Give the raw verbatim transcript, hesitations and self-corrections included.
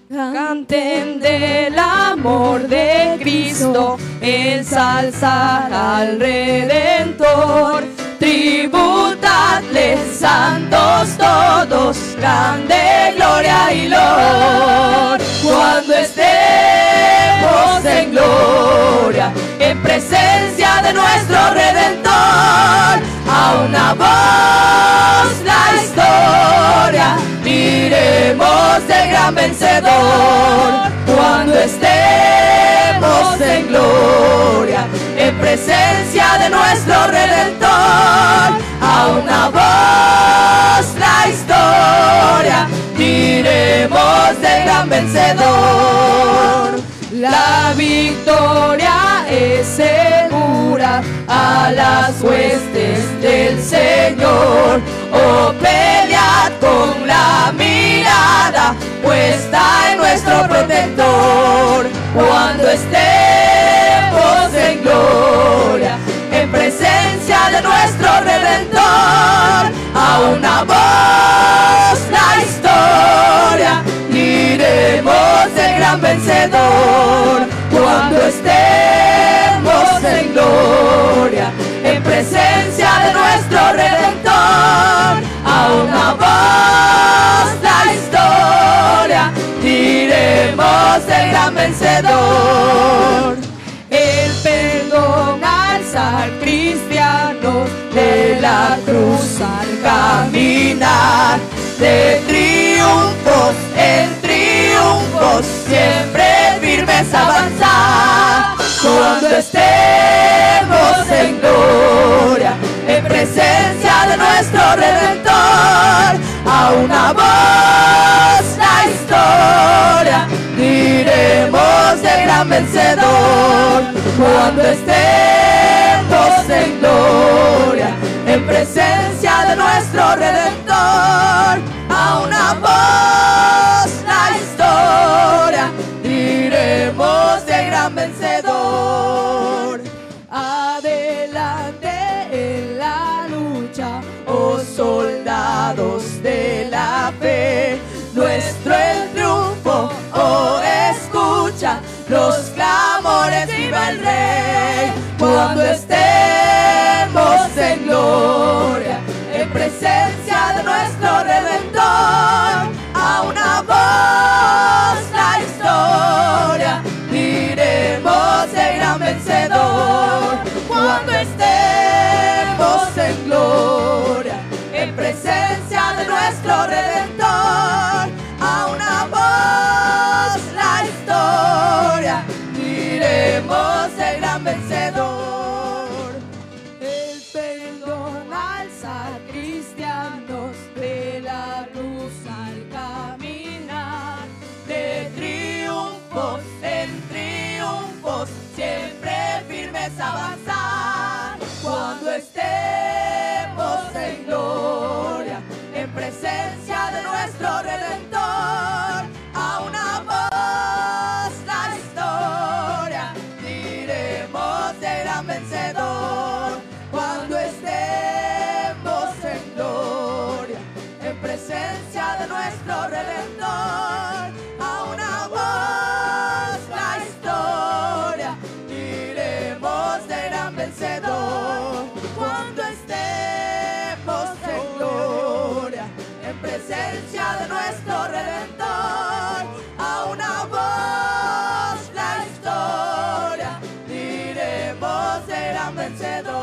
Canten del amor de Cristo, ensalzar al Redentor. Tributadle, santos todos, grande gloria y loor. Cuando estemos en gloria, en presencia de nuestro Redentor, a una voz la historia diremos del gran vencedor. Cuando estemos en gloria, en presencia de nuestro Redentor, a una voz la historia diremos del gran vencedor. La victoria es segura a las huestes del Señor. Oh, pelead con la mirada puesta en nuestro protector. Cuando estemos en gloria, en presencia de nuestro Redentor, a una voz la historia diremos del gran vencedor. Cuando estemos en gloria, en presencia de nuestro Redentor, a una voz la historia diremos del gran vencedor. El perdón alza al cristiano de la cruz al caminar, de triunfos en triunfos, siempre firmes avanzar. Cuando estemos en gloria, en presencia de nuestro Redentor, a una voz la historia diremos del gran vencedor. Cuando estemos en gloria, en presencia de nuestro Redentor, a una voz la historia diremos del gran vencedor. Adelante en la lucha, oh soldados de la fe, nuestro el triunfo, oh escucha los clamores, viva el Rey. Cuando estemos en gloria, en presencia de nuestro Redentor, a una voz la historia diremos el gran vencedor. Cuando estemos en gloria, en presencia de nuestro Redentor, a una voz la historia diremos el gran vencedor. El perdón alza a cristianos de la cruz al caminar, de triunfos en triunfos, siempre firmes avanzar. Cuando estemos en gloria, en presencia de nuestro Redentor, a una voz la historia diremos del gran vencedor. Cuando estemos en gloria, en presencia de nuestro Redentor, a una voz la historia diremos del gran vencedor. Cuando estemos en gloria, en presencia de nuestro Redentor, a una voz la historia diremos del gran vencedor.